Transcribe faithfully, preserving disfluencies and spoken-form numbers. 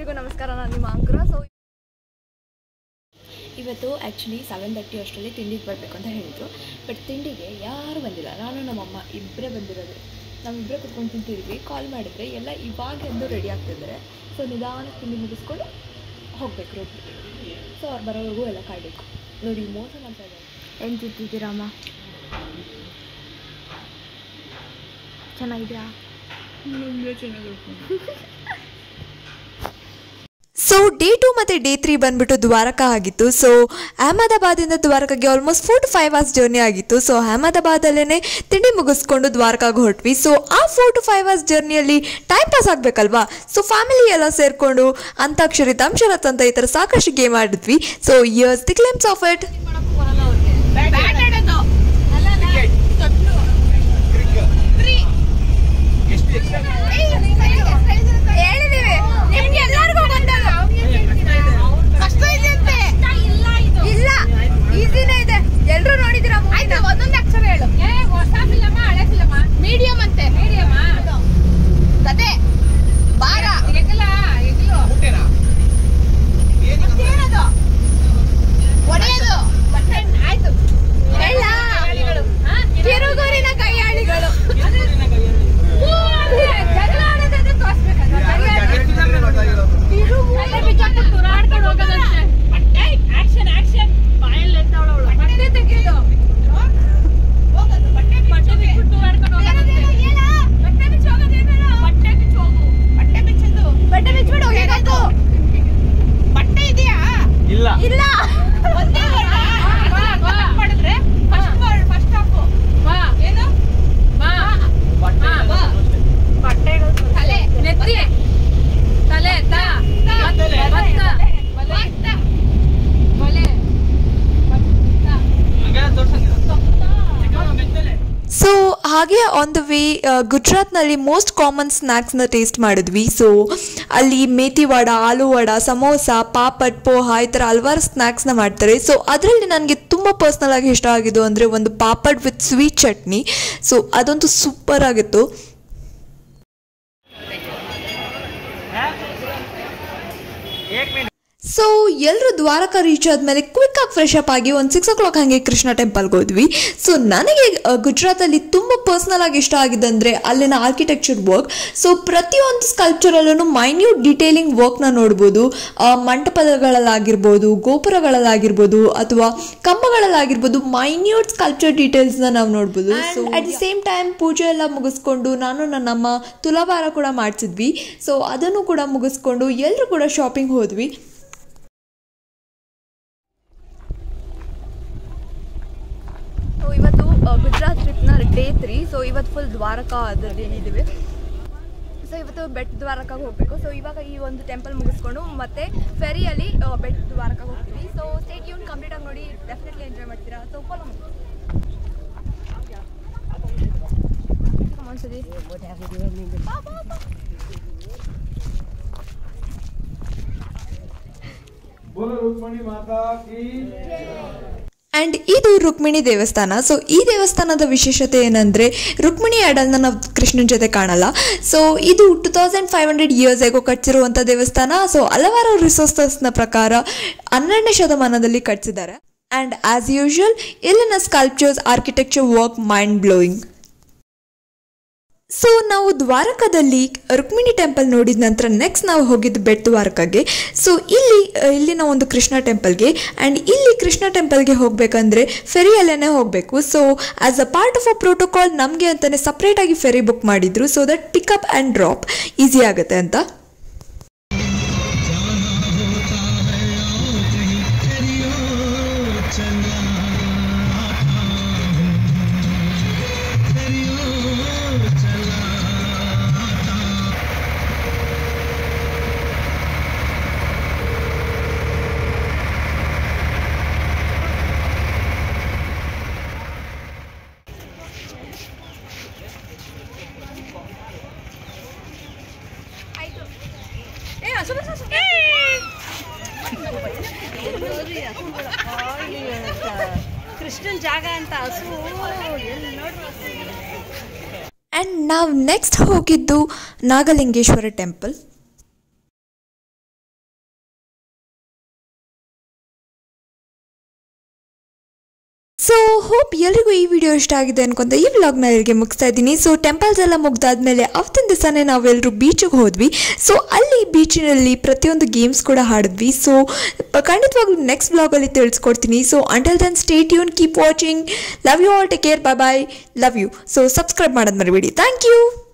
ಎಲ್ರಿಗೂ ನಮಸ್ಕಾರ, ನಾನು ನಿಮ್ಮ ಅಂಕುರ. ಸೊ ಇವತ್ತು ಆ್ಯಕ್ಚುಲಿ ಸೆವೆನ್ ತರ್ಟಿ ಅಷ್ಟರಲ್ಲಿ ತಿಂಡಿಗೆ ಬರಬೇಕು ಅಂತ ಹೇಳಿದರು. ಬಟ್ ತಿಂಡಿಗೆ ಯಾರೂ ಬಂದಿಲ್ಲ. ನಾನು ನಮ್ಮಮ್ಮ ಇಬ್ಬರೇ ಬಂದಿರೋದು. ನಾವಿಬ್ಬರೇ ಕುತ್ಕೊಂಡು ತಿಂತಿದ್ವಿ. ಕಾಲ್ ಮಾಡಿದರೆ ಎಲ್ಲ ಇವಾಗ ಎಂದು ರೆಡಿ ಆಗ್ತಿದ್ದಾರೆ. ಸೊ ನಿಧಾನಕ್ಕೆ ತಿಂಡಿ ಮುಗಿಸ್ಕೊಂಡು ಹೋಗ್ಬೇಕು ರೋಟಿ. ಸೊ ಅವ್ರು ಬರೋವರೆಗೂ ಎಲ್ಲ ಕಾಯಬೇಕು. ನೋಡಿ ಮೋಸ ಮಾಡ್ತಾ ಇದ್ದಾರೆ. ಏನು ತಿಂತಿದ್ದೀರಮ್ಮ? ಚೆನ್ನಾಗಿದೆಯಾ? ನಿಮಗೆ ಚೆನ್ನಾಗಿರ್ತೀನಿ. ಸೊ ಡೇ ಟು ಮತ್ತು ಡೇ ತ್ರೀ ಬಂದುಬಿಟ್ಟು ದ್ವಾರಕಾ ಆಗಿತ್ತು. ಸೊ ಅಹಮದಾಬಾದಿಂದ ದ್ವಾರಕಾಗೆ almost four to five hours journey ಆಗಿತ್ತು. ಸೊ ಅಹಮದಾಬಾದಲ್ಲೇ ತಿಂಡಿ ಮುಗಿಸ್ಕೊಂಡು ದ್ವಾರಕಾಗೆ ಹೊರಟ್ವಿ. ಸೊ ಆ ಫೋರ್ ಟು ಫೈವ್ ಅವರ್ಸ್ ಜರ್ನಿಯಲ್ಲಿ ಟೈಮ್ ಪಾಸ್ ಆಗಬೇಕಲ್ವಾ? ಸೊ ಫ್ಯಾಮಿಲಿ ಎಲ್ಲ ಸೇರಿಕೊಂಡು ಅಂತಾಕ್ಷರಿ ದಂಶರತ್ ಅಂತ ಈ ಥರ ಸಾಕಷ್ಟು ಗೇಮ್ ಆಡಿದ್ವಿ. So here's the glimpse of it. ಎಲ್ಲರೂ ನೋಡಿದಿರಾ? ಒಂದೊಂದು ಅಕ್ಷರ ಹೇಳು. ಹೊಸ ಫಿಲಮ ಹಳೆ ಫಿಲಮ? ಮೀಡಿಯಂ ಅಂತೆ. ಮೀಡಿಯಂ ಕತೆ ಬಾರ ಎಗ್ಲ ಎಗ್ಲು ಏನದು ಒಡೆಯೋದು ಬಟ್ಟೆ ಆಯ್ತು. ಎಳ್ಳ ಕಿರುಗೂರಿನ ಕೈಯಾಳಿಗಳು. ಜಗಳ ಆಡೋದಾದ್ರೆ ತೋರಿಸ್ಬೇಕಲ್ವಾ? ಕಿರುಗೂರಿನ ಬಿಜಾಪುರ ತುರಾಡ್ಕೊಂಡು ಹೋಗೋದಂತೆ. ಬಟ್ಟೆ ಆಕ್ಷನ್ ಆಕ್ಷನ್ ಬಾಯಲ್ಲಿ ಎತ್ತವಳು ಬಟ್ಟೆ ತೆಗೆದು ಬಟ್ಟೆ ಬಟ್ಟೆ ಬಿಟ್ಟು ತುರಾಡ್ಕೊಂಡು ಹೋಗೋದಂತೆ. ಬಟ್ಟೆ ಬಿಚ್ಚಿ ಹೋಗೋದೇನಲ್ಲ. ಬಟ್ಟೆ ಬಿಚ್ಚಿ ಹೋಗು. ಬಟ್ಟೆ ಬಿಚ್ಚೋದು ಬಟ್ಟೆ ಬಿಚ್ಚಿಬಿಡು ಹೋಗೋದು. ಬಟ್ಟೆ ಇದೆಯಾ? ಇಲ್ಲ ಇಲ್ಲ. ಒಂದೇ ವರ್ಡ್ ಮಾಡಿದ್ರೆ ಫಸ್ಟ್ ವರ್ಡ್ ಫಸ್ಟ್ ಹಾಫ್ ಬಾ. ಏನು ಬಾ? ಬಟ್ಟೆ ಬಟ್ಟೆ ತಲೆ ನೆತ್ತಿ ತಲೆ ತಾ ಬತ್ತ ಬತ್ತ ಬಲೆ. ಸೊ ಹಾಗೆ ಆನ್ ದ ವೇ ಗುಜರಾತ್ನಲ್ಲಿ ಮೋಸ್ಟ್ ಕಾಮನ್ ಸ್ನ್ಯಾಕ್ಸ್ನ ಟೇಸ್ಟ್ ಮಾಡಿದ್ವಿ. ಸೊ ಅಲ್ಲಿ ಮೇಥಿ ವಡ, ಆಲೂ ವಡ, ಸಮೋಸ, ಪಾಪಡ್, ಪೋಹ ಈ ಥರ ಹಲವಾರು ಸ್ನ್ಯಾಕ್ಸ್ನ ಮಾಡ್ತಾರೆ. ಸೊ ಅದರಲ್ಲಿ ನನಗೆ ತುಂಬ ಪರ್ಸ್ನಲ್ ಆಗಿ ಇಷ್ಟ ಆಗಿದ್ದು ಅಂದರೆ ಒಂದು papad with sweet chutney. So ಅದಂತೂ ಸೂಪರ್ ಆಗಿತ್ತು. ಸೊ ಎಲ್ಲರೂ ದ್ವಾರಕಾ ರೀಚ್ ಆದಮೇಲೆ ಕ್ವಿಕ್ಕಾಗಿ ಫ್ರೆಶ್ ಅಪ್ ಆಗಿ ಒಂದು ಸಿಕ್ಸ್ ಓ ಕ್ಲಾಕ್ ಹಾಗೆ ಕೃಷ್ಣ ಟೆಂಪಲ್ಗೆ ಹೋದ್ವಿ. ಸೊ ನನಗೆ ಗುಜರಾತಲ್ಲಿ ತುಂಬ ಪರ್ಸ್ನಲ್ ಆಗಿ ಇಷ್ಟ ಆಗಿದ್ದಂದರೆ ಅಲ್ಲಿನ ಆರ್ಕಿಟೆಕ್ಚರ್ ವರ್ಕ್. ಸೊ ಪ್ರತಿಯೊಂದು ಸ್ಕಲ್ಪ್ಚರಲ್ಲೂ ಮೈನ್ಯೂಟ್ ಡಿಟೇಲಿಂಗ್ ವರ್ಕ್ನ ನೋಡ್ಬೋದು. ಮಂಟಪಗಳಲ್ಲಾಗಿರ್ಬೋದು, ಗೋಪುರಗಳಲ್ಲಾಗಿರ್ಬೋದು ಅಥವಾ ಕಂಬಗಳಲ್ಲಾಗಿರ್ಬೋದು ಮೈನ್ಯೂಟ್ ಸ್ಕಲ್ಪ್ಚರ್ ಡೀಟೇಲ್ಸ್ನ ನಾವು ನೋಡ್ಬೋದು. So at the same time ಪೂಜೆ ಎಲ್ಲ ಮುಗಿಸ್ಕೊಂಡು ನಾನು ನನ್ನಮ್ಮ ತುಲಾಭಾರ ಕೂಡ ಮಾಡಿಸಿದ್ವಿ. ಸೊ ಅದನ್ನು ಕೂಡ ಮುಗಿಸ್ಕೊಂಡು ಎಲ್ಲರೂ ಕೂಡ ಶಾಪಿಂಗ್ ಹೋದ್ವಿ. ಇವತ್ತು ಗುಜರಾತ್ ಟ್ರಿಪ್ನ ಡೇ ತ್ರೀ. ಸೊ ಇವತ್ತು ಫುಲ್ ದ್ವಾರಕಾ ಅದರಲ್ಲಿ ಏನಿದ್ದೀವಿ. ಸೊ ಇವತ್ತು ಬೆಟ್ ದ್ವಾರಕಾಗೆ ಹೋಗಬೇಕು. ಸೊ ಇವಾಗ ಈ ಒಂದು ಟೆಂಪಲ್ ಮುಗಿಸ್ಕೊಂಡು ಮತ್ತೆ ಫೆರಿಯಲ್ಲಿ ಬೆಟ್ ದ್ವಾರಕಾಗೆ ಹೋಗ್ತೀವಿ. ಸೊ ಸ್ಟೇ ಟ್ಯೂನ್, ಕಂಪ್ಲೀಟಾಗಿ ನೋಡಿ, ಡೆಫಿನೆಟ್ಲಿ ಎಂಜಾಯ್ ಮಾಡ್ತೀರಾ. ಸೊ ಫಾಲೋ ಒಂದ್ಸತಿ. ಆ್ಯಂಡ್ ಇದು ರುಕ್ಮಿಣಿ ದೇವಸ್ಥಾನ. ಸೊ ಈ ದೇವಸ್ಥಾನದ ವಿಶೇಷತೆ ಏನಂದರೆ ರುಕ್ಮಿಣಿ ಅಡಲ್ನ ನಾವು ಕೃಷ್ಣನ ಜೊತೆ ಕಾಣಲ್ಲ. ಸೊ ಇದು two thousand five hundred years ago ಕಟ್ಟಿಸಿರುವಂಥ ದೇವಸ್ಥಾನ. ಸೊ ಹಲವಾರು ರಿಸೋರ್ಸಸ್ನ ಪ್ರಕಾರ ಹನ್ನೆರಡನೇ ಶತಮಾನದಲ್ಲಿ ಕಟ್ಟಿಸಿದ್ದಾರೆ. ಆ್ಯಂಡ್ ಆ್ಯಸ್ ಯೂಶುವಲ್ ಇಲ್ಲಿನ sculptures, architecture work mind blowing. So ನಾವು ದ್ವಾರಕದಲ್ಲಿ ರುಕ್ಮಿಣಿ ಟೆಂಪಲ್ ನೋಡಿದ ನಂತರ ನೆಕ್ಸ್ಟ್ ನಾವು ಹೋಗಿದ್ದು ಬೆಟ್ ದ್ವಾರಕಾಗೆ. ಸೊ ಇಲ್ಲಿ ಇಲ್ಲಿನ ಒಂದು ಕೃಷ್ಣ ಟೆಂಪಲ್ಗೆ. ಆ್ಯಂಡ್ ಇಲ್ಲಿ ಕೃಷ್ಣ ಟೆಂಪಲ್ಗೆ ಹೋಗಬೇಕಂದ್ರೆ ಫೆರಿಯಲ್ಲೇ ಹೋಗಬೇಕು. So as a part of a protocol ನಮಗೆ ಅಂತಲೇ ಸಪ್ರೇಟಾಗಿ ಫೆರಿ ಬುಕ್ ಮಾಡಿದ್ರು. So that pickup and drop easy ಆಗುತ್ತೆ ಅಂತ. ಕೃಷ್ಣನ್ ಜಾಗ ಅಂತ ಹಸು ಎಲ್ಲಿ ನೋಡ್ರಿ. ಆ್ಯಂಡ್ ನಾವು ನೆಕ್ಸ್ಟ್ ಹೋಗಿದ್ದು ನಾಗಲಿಂಗೇಶ್ವರ ಟೆಂಪಲ್. ಸೊ ಹೋಪ್ ಎಲ್ರಿಗೂ ಈ ವಿಡಿಯೋ ಇಷ್ಟ ಆಗಿದೆ ಅನ್ಕೊಂತ ಈ ವ್ಲಾಗ್ನ ಇಲ್ಲಿಗೆ ಮುಗಿಸ್ತಾ ಇದ್ದೀನಿ. ಸೊ ಟೆಂಪಲ್ಸ್ ಎಲ್ಲ ಮುಗ್ದಾದ್ಮೇಲೆ ಅವತ್ತಿನ ದಿವಸನೇ ನಾವೆಲ್ಲರೂ ಬೀಚಿಗೆ ಹೋದ್ವಿ. ಸೊ ಅಲ್ಲಿ ಬೀಚಿನಲ್ಲಿ ಪ್ರತಿಯೊಂದು ಗೇಮ್ಸ್ ಕೂಡ ಆಡಿದ್ವಿ. ಸೊ ಖಂಡಿತವಾಗ್ಲೂ ನೆಕ್ಸ್ಟ್ ವ್ಲಾಗಲ್ಲಿ ತಿಳಿಸ್ಕೊಡ್ತೀನಿ. So until then stay tuned, keep watching, love you all, take care, bye bye, love you. So subscribe ಮಾಡೋದು ಮರಿಬೇಡಿ. Thank you.